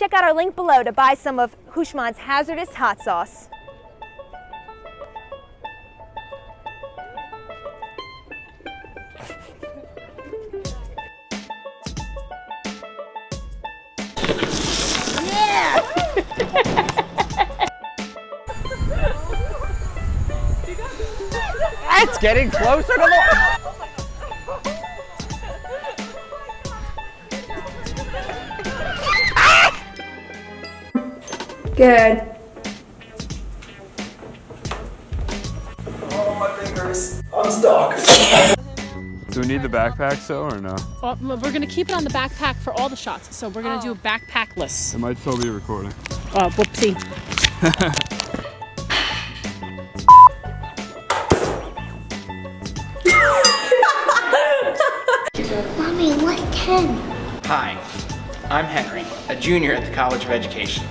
check out our link below to buy some of Hushman's hazardous hot sauce. It's getting closer to the... Good. Oh, my fingers. I'm stuck. Do we need the backpack though, or no? Well, we're gonna keep it on the backpack for all the shots, so we're gonna do a backpackless. It might still be recording. Whoopsie. Mommy, what's 10? Hi, I'm Henry, a junior at the College of Education.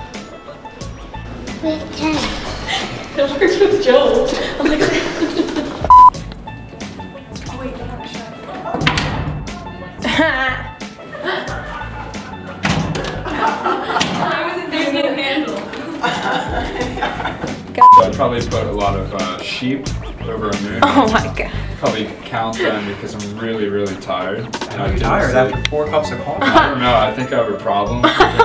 Where's 10? It works with Joe. I'm like, oh wait, they have a shot. I wasn't there to handle. I'd probably put a lot of sheep over a moon. Oh my god. Probably count them because I'm really, really tired. And I'm tired after 4 cups of coffee. I don't know, I think I have a problem.